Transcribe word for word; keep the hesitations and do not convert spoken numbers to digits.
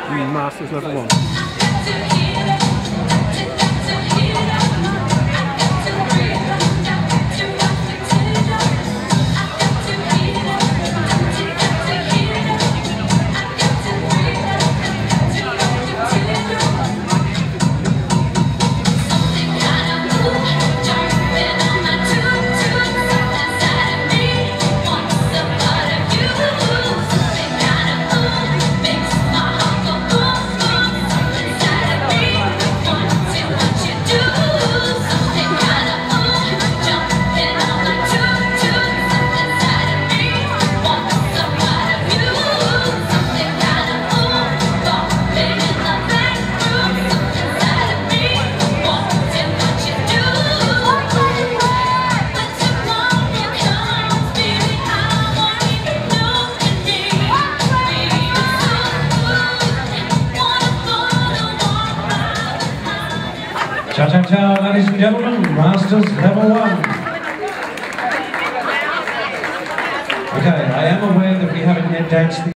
Masters level one. Ciao, ciao, ciao, ladies and gentlemen, Masters Level one. Okay, I am aware that we haven't yet danced the